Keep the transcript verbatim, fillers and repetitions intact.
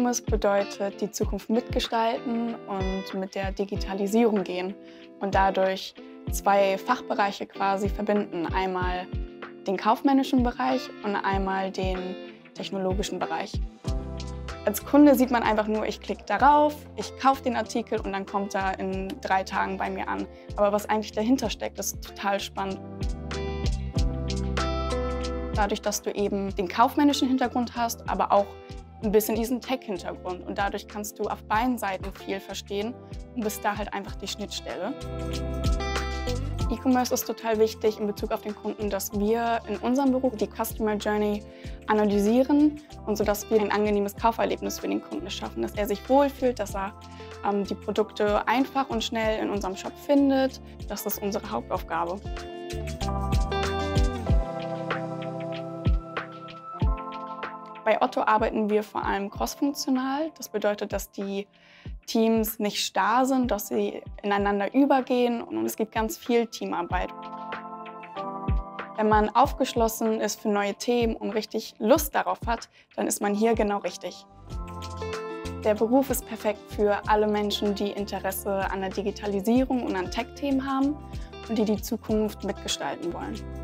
E-Commerce bedeutet die Zukunft mitgestalten und mit der Digitalisierung gehen und dadurch zwei Fachbereiche quasi verbinden. Einmal den kaufmännischen Bereich und einmal den technologischen Bereich. Als Kunde sieht man einfach nur, ich klicke darauf, ich kaufe den Artikel und dann kommt er in drei Tagen bei mir an. Aber was eigentlich dahinter steckt, ist total spannend. Dadurch, dass du eben den kaufmännischen Hintergrund hast, aber auch ein bisschen diesen Tech-Hintergrund. Und dadurch kannst du auf beiden Seiten viel verstehen und bist da halt einfach die Schnittstelle. E-Commerce ist total wichtig in Bezug auf den Kunden, dass wir in unserem Beruf die Customer Journey analysieren und so, dass wir ein angenehmes Kauferlebnis für den Kunden schaffen, dass er sich wohlfühlt, dass er ähm, die Produkte einfach und schnell in unserem Shop findet. Das ist unsere Hauptaufgabe. Bei Otto arbeiten wir vor allem crossfunktional. Das bedeutet, dass die Teams nicht starr sind, dass sie ineinander übergehen und es gibt ganz viel Teamarbeit. Wenn man aufgeschlossen ist für neue Themen und richtig Lust darauf hat, dann ist man hier genau richtig. Der Beruf ist perfekt für alle Menschen, die Interesse an der Digitalisierung und an Tech-Themen haben und die die Zukunft mitgestalten wollen.